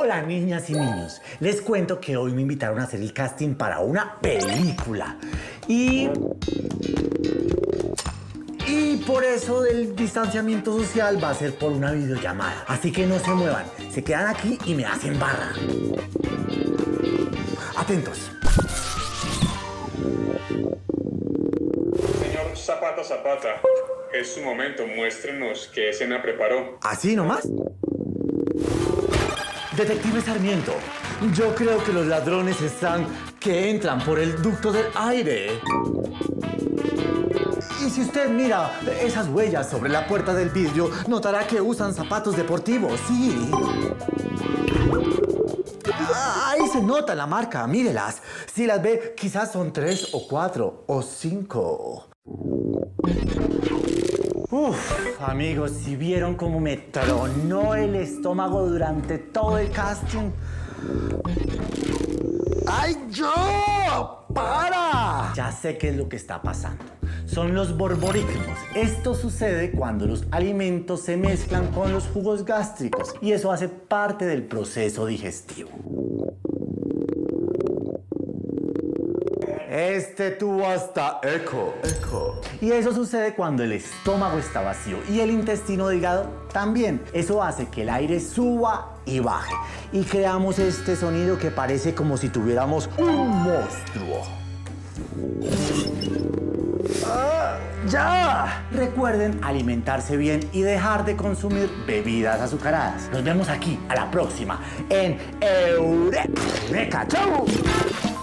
Hola niñas y niños, les cuento que hoy me invitaron a hacer el casting para una película y por eso del distanciamiento social va a ser por una videollamada, así que no se muevan, se quedan aquí y me hacen barra. Atentos. Señor Zapata Zapata, es su momento, muéstrenos qué escena preparó. ¿Así nomás? Detective Sarmiento, yo creo que los ladrones que entran por el ducto del aire. Y si usted mira esas huellas sobre la puerta del vidrio, notará que usan zapatos deportivos, sí. Ahí se nota la marca, mírelas. Si las ve, quizás son 3 o 4 o 5. Uf, amigos, si vieron cómo me tronó el estómago durante todo el casting. ¡Ay, yo! ¡Para! Ya sé qué es lo que está pasando. Son los borboríquimos. Esto sucede cuando los alimentos se mezclan con los jugos gástricos y eso hace parte del proceso digestivo. Este tuvo hasta eco. Y eso sucede cuando el estómago está vacío y el intestino delgado también. Eso hace que el aire suba y baje y creamos este sonido que parece como si tuviéramos un monstruo. ¡Ya! Recuerden alimentarse bien y dejar de consumir bebidas azucaradas. Nos vemos aquí a la próxima en Eureka. ¡Chau!